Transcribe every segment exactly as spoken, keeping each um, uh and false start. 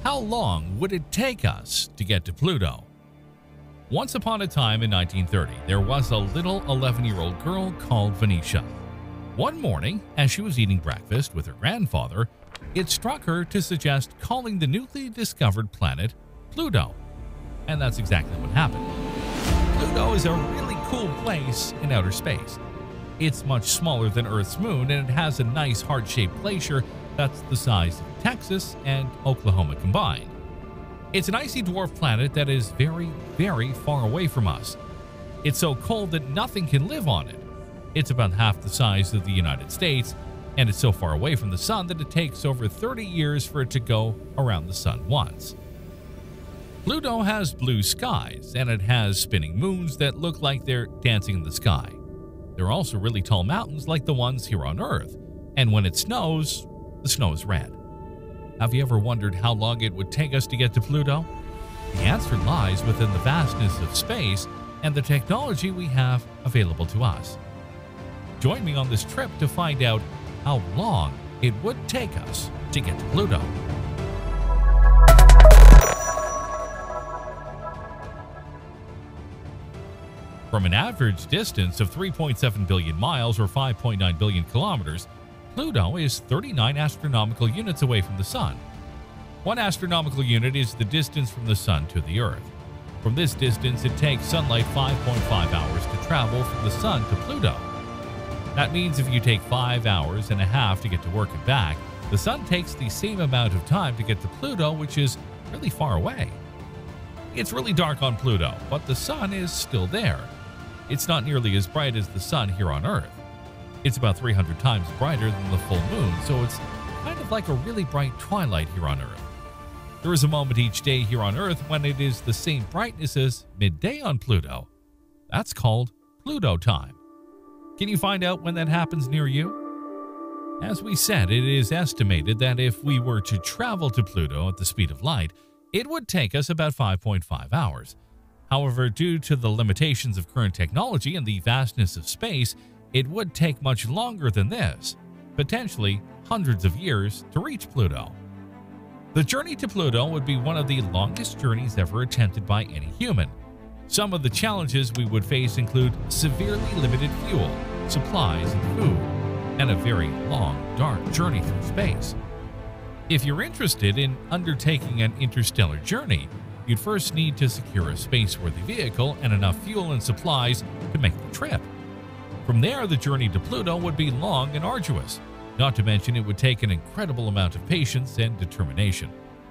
How long would it take us to get to Pluto? Once upon a time in nineteen thirty, there was a little eleven-year-old girl called Venetia. One morning, as she was eating breakfast with her grandfather, it struck her to suggest calling the newly discovered planet Pluto. And that's exactly what happened. Pluto is a really cool place in outer space. It's much smaller than Earth's moon, and it has a nice heart-shaped glacier that's the size of Texas and Oklahoma combined. It's an icy dwarf planet that is very, very far away from us. It's so cold that nothing can live on it. It's about half the size of the United States, and it's so far away from the sun that it takes over thirty years for it to go around the sun once. Pluto has blue skies, and it has spinning moons that look like they're dancing in the sky. There are also really tall mountains like the ones here on Earth, and when it snows, the snow is red. Have you ever wondered how long it would take us to get to Pluto? The answer lies within the vastness of space and the technology we have available to us. Join me on this trip to find out how long it would take us to get to Pluto. From an average distance of three point seven billion miles or five point nine billion kilometers, Pluto is thirty-nine astronomical units away from the Sun. One astronomical unit is the distance from the Sun to the Earth. From this distance, it takes sunlight five point five hours to travel from the Sun to Pluto. That means if you take five hours and a half to get to work and back, the Sun takes the same amount of time to get to Pluto, which is really far away. It's really dark on Pluto, but the Sun is still there. It's not nearly as bright as the Sun here on Earth. It's about three hundred times brighter than the full moon, so it's kind of like a really bright twilight here on Earth. There is a moment each day here on Earth when it is the same brightness as midday on Pluto. That's called Pluto time. Can you find out when that happens near you? As we said, it is estimated that if we were to travel to Pluto at the speed of light, it would take us about five point five hours. However, due to the limitations of current technology and the vastness of space, it would take much longer than this, potentially hundreds of years, to reach Pluto. The journey to Pluto would be one of the longest journeys ever attempted by any human. Some of the challenges we would face include severely limited fuel, supplies, and food, and a very long, dark journey through space. If you're interested in undertaking an interstellar journey, you'd first need to secure a space-worthy vehicle and enough fuel and supplies to make the trip. From there, the journey to Pluto would be long and arduous, not to mention it would take an incredible amount of patience and determination.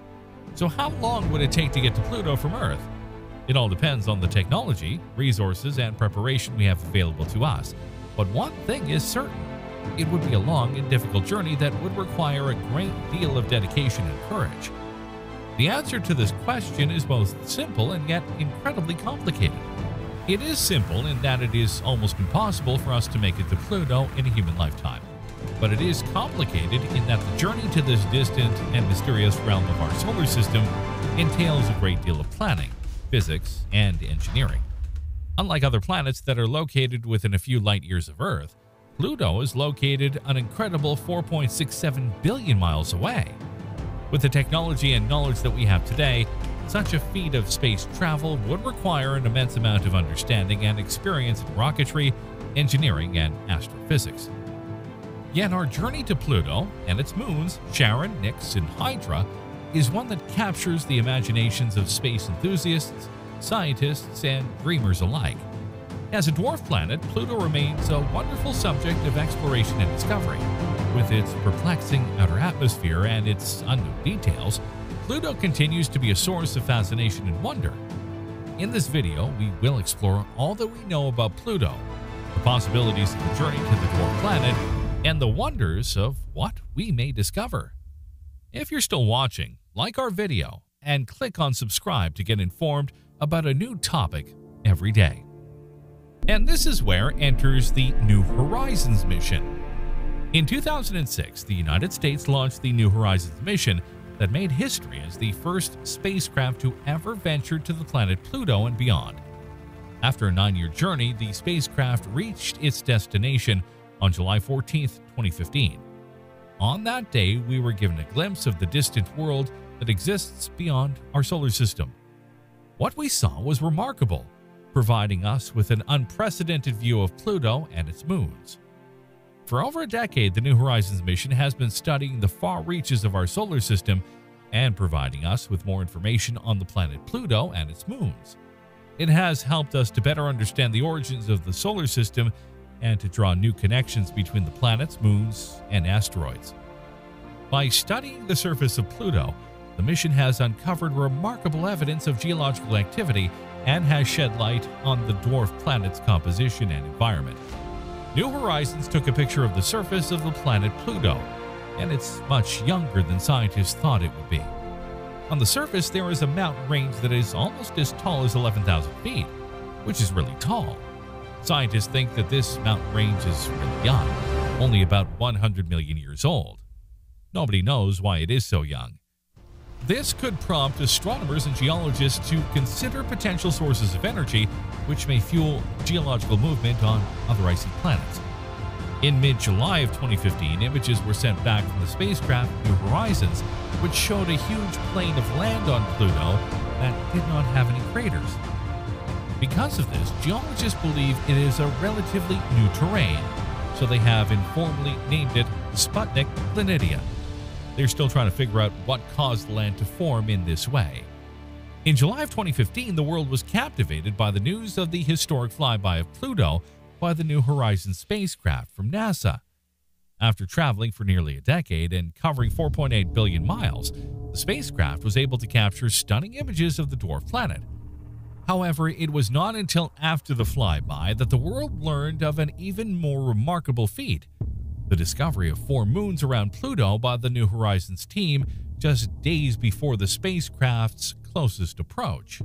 So how long would it take to get to Pluto from Earth? It all depends on the technology, resources, and preparation we have available to us. But one thing is certain. It would be a long and difficult journey that would require a great deal of dedication and courage. The answer to this question is both simple and yet incredibly complicated. It is simple in that it is almost impossible for us to make it to Pluto in a human lifetime. But it is complicated in that the journey to this distant and mysterious realm of our solar system entails a great deal of planning, physics, and engineering. Unlike other planets that are located within a few light years of Earth, Pluto is located an incredible four point six seven billion miles away. With the technology and knowledge that we have today, such a feat of space travel would require an immense amount of understanding and experience in rocketry, engineering, and astrophysics. Yet our journey to Pluto and its moons, Charon, Nix, and Hydra, is one that captures the imaginations of space enthusiasts, scientists, and dreamers alike. As a dwarf planet, Pluto remains a wonderful subject of exploration and discovery. With its perplexing outer atmosphere and its unknown details, Pluto continues to be a source of fascination and wonder. In this video, we will explore all that we know about Pluto, the possibilities of the journey to the dwarf planet, and the wonders of what we may discover. If you're still watching, like our video and click on subscribe to get informed about a new topic every day. And this is where enters the New Horizons mission. In two thousand six, the United States launched the New Horizons mission that made history as the first spacecraft to ever venture to the planet Pluto and beyond. After a nine-year journey, the spacecraft reached its destination on July fourteenth, twenty fifteen. On that day, we were given a glimpse of the distant world that exists beyond our solar system. What we saw was remarkable, providing us with an unprecedented view of Pluto and its moons. For over a decade, the New Horizons mission has been studying the far reaches of our solar system and providing us with more information on the planet Pluto and its moons. It has helped us to better understand the origins of the solar system and to draw new connections between the planets, moons, and asteroids. By studying the surface of Pluto, the mission has uncovered remarkable evidence of geological activity and has shed light on the dwarf planet's composition and environment. New Horizons took a picture of the surface of the planet Pluto, and it's much younger than scientists thought it would be. On the surface, there is a mountain range that is almost as tall as eleven thousand feet, which is really tall. Scientists think that this mountain range is really young, only about one hundred million years old. Nobody knows why it is so young. This could prompt astronomers and geologists to consider potential sources of energy which may fuel geological movement on other icy planets. In mid-July of twenty fifteen, images were sent back from the spacecraft New Horizons, which showed a huge plain of land on Pluto that did not have any craters. Because of this, geologists believe it is a relatively new terrain, so they have informally named it Sputnik Venetia. They're still trying to figure out what caused the land to form in this way. In July of twenty fifteen, the world was captivated by the news of the historic flyby of Pluto by the New Horizons spacecraft from NASA. After traveling for nearly a decade and covering four point eight billion miles, the spacecraft was able to capture stunning images of the dwarf planet. However, it was not until after the flyby that the world learned of an even more remarkable feat: the discovery of four moons around Pluto by the New Horizons team just days before the spacecraft's closest approach.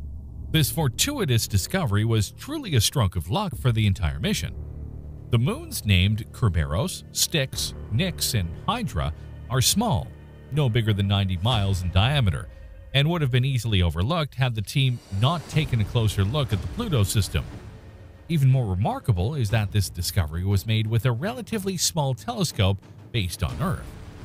This fortuitous discovery was truly a stroke of luck for the entire mission. The moons named Kerberos, Styx, Nix, and Hydra are small, no bigger than ninety miles in diameter, and would have been easily overlooked had the team not taken a closer look at the Pluto system. Even more remarkable is that this discovery was made with a relatively small telescope based on Earth.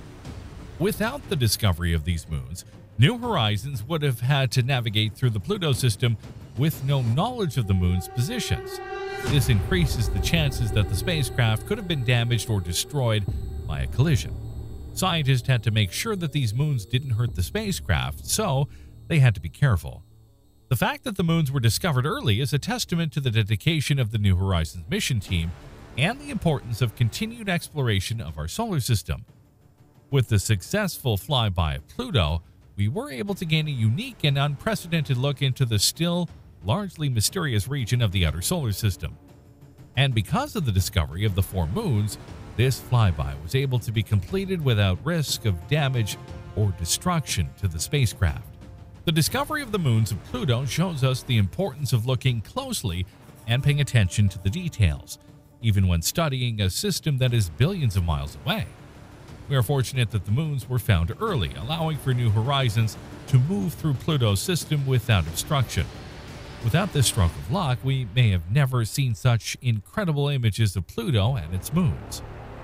Without the discovery of these moons, New Horizons would have had to navigate through the Pluto system with no knowledge of the moon's positions. This increases the chances that the spacecraft could have been damaged or destroyed by a collision. Scientists had to make sure that these moons didn't hurt the spacecraft, so they had to be careful. The fact that the moons were discovered early is a testament to the dedication of the New Horizons mission team and the importance of continued exploration of our solar system. With the successful flyby of Pluto, we were able to gain a unique and unprecedented look into the still largely mysterious region of the outer solar system. And because of the discovery of the four moons, this flyby was able to be completed without risk of damage or destruction to the spacecraft. The discovery of the moons of Pluto shows us the importance of looking closely and paying attention to the details, even when studying a system that is billions of miles away. We are fortunate that the moons were found early, allowing for New Horizons to move through Pluto's system without obstruction. Without this stroke of luck, we may have never seen such incredible images of Pluto and its moons.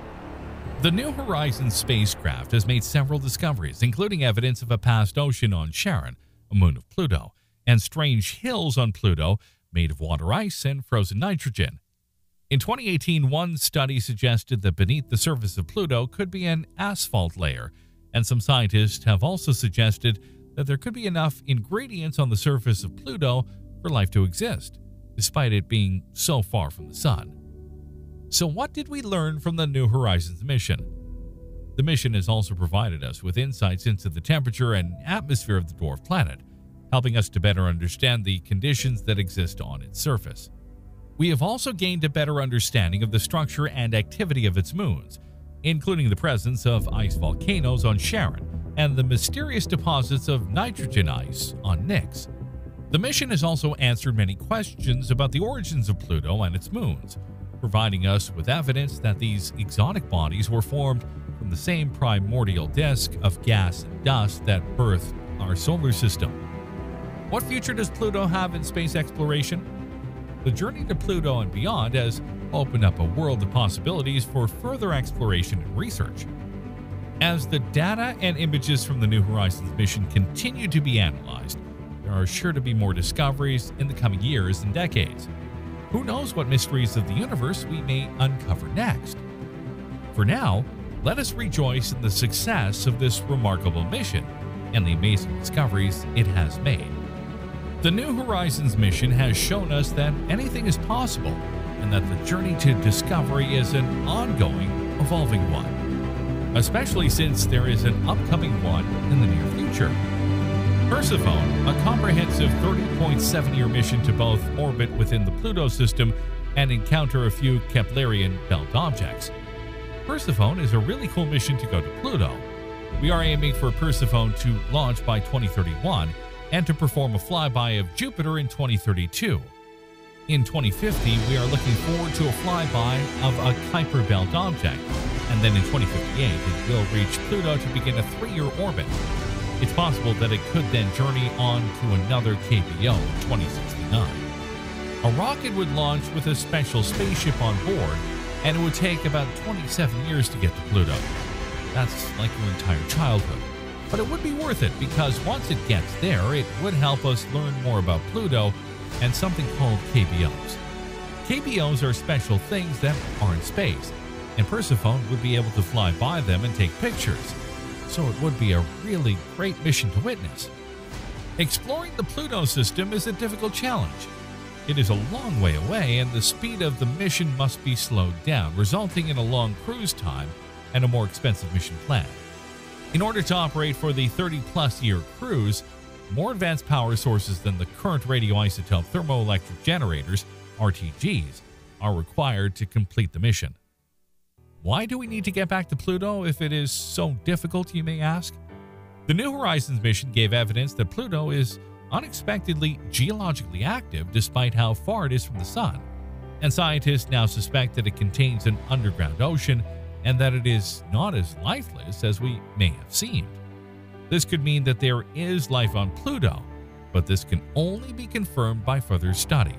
The New Horizons spacecraft has made several discoveries, including evidence of a past ocean on Charon, a moon of Pluto, and strange hills on Pluto made of water ice and frozen nitrogen. In twenty eighteen, one study suggested that beneath the surface of Pluto could be an asphalt layer, and some scientists have also suggested that there could be enough ingredients on the surface of Pluto for life to exist, despite it being so far from the Sun. So what did we learn from the New Horizons mission? The mission has also provided us with insights into the temperature and atmosphere of the dwarf planet, helping us to better understand the conditions that exist on its surface. We have also gained a better understanding of the structure and activity of its moons, including the presence of ice volcanoes on Charon and the mysterious deposits of nitrogen ice on Nix. The mission has also answered many questions about the origins of Pluto and its moons, providing us with evidence that these exotic bodies were formed from the same primordial disk of gas and dust that birthed our solar system. What future does Pluto have in space exploration? The journey to Pluto and beyond has opened up a world of possibilities for further exploration and research. As the data and images from the New Horizons mission continue to be analyzed, there are sure to be more discoveries in the coming years and decades. Who knows what mysteries of the universe we may uncover next? For now, let us rejoice in the success of this remarkable mission and the amazing discoveries it has made. The New Horizons mission has shown us that anything is possible and that the journey to discovery is an ongoing, evolving one, especially since there is an upcoming one in the near future. Persephone, a comprehensive thirty point seven year mission to both orbit within the Pluto system and encounter a few Keplerian belt objects. Persephone is a really cool mission to go to Pluto. We are aiming for Persephone to launch by twenty thirty-one and to perform a flyby of Jupiter in twenty thirty-two. In twenty fifty, we are looking forward to a flyby of a Kuiper belt object, and then in twenty fifty-eight, it will reach Pluto to begin a three year orbit. It's possible that it could then journey on to another K B O in twenty sixty-nine. A rocket would launch with a special spaceship on board, and it would take about twenty-seven years to get to Pluto. That's like your entire childhood. But it would be worth it because once it gets there, it would help us learn more about Pluto and something called K B Os. K B Os are special things that are in space, and Persephone would be able to fly by them and take pictures. So it would be a really great mission to witness. Exploring the Pluto system is a difficult challenge. It is a long way away, and the speed of the mission must be slowed down, resulting in a long cruise time and a more expensive mission plan. In order to operate for the thirty plus year cruise, more advanced power sources than the current radioisotope thermoelectric generators, R T Gs, are required to complete the mission. Why do we need to get back to Pluto if it is so difficult, you may ask? The New Horizons mission gave evidence that Pluto is unexpectedly geologically active despite how far it is from the Sun, and scientists now suspect that it contains an underground ocean and that it is not as lifeless as we may have seemed. This could mean that there is life on Pluto, but this can only be confirmed by further study.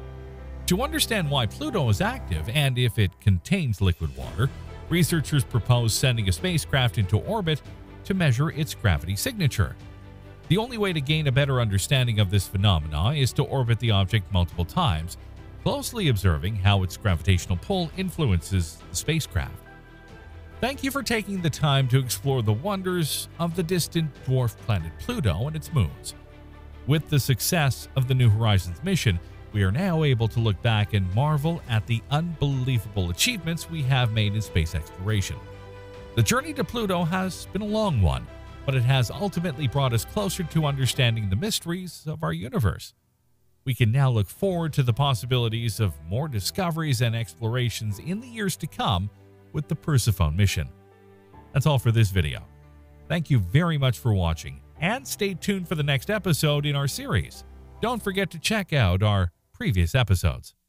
To understand why Pluto is active and if it contains liquid water, researchers propose sending a spacecraft into orbit to measure its gravity signature. The only way to gain a better understanding of this phenomena is to orbit the object multiple times, closely observing how its gravitational pull influences the spacecraft. Thank you for taking the time to explore the wonders of the distant dwarf planet Pluto and its moons. With the success of the New Horizons mission, we are now able to look back and marvel at the unbelievable achievements we have made in space exploration. The journey to Pluto has been a long one, but it has ultimately brought us closer to understanding the mysteries of our universe. We can now look forward to the possibilities of more discoveries and explorations in the years to come with the Persephone mission. That's all for this video. Thank you very much for watching, and stay tuned for the next episode in our series. Don't forget to check out our previous episodes.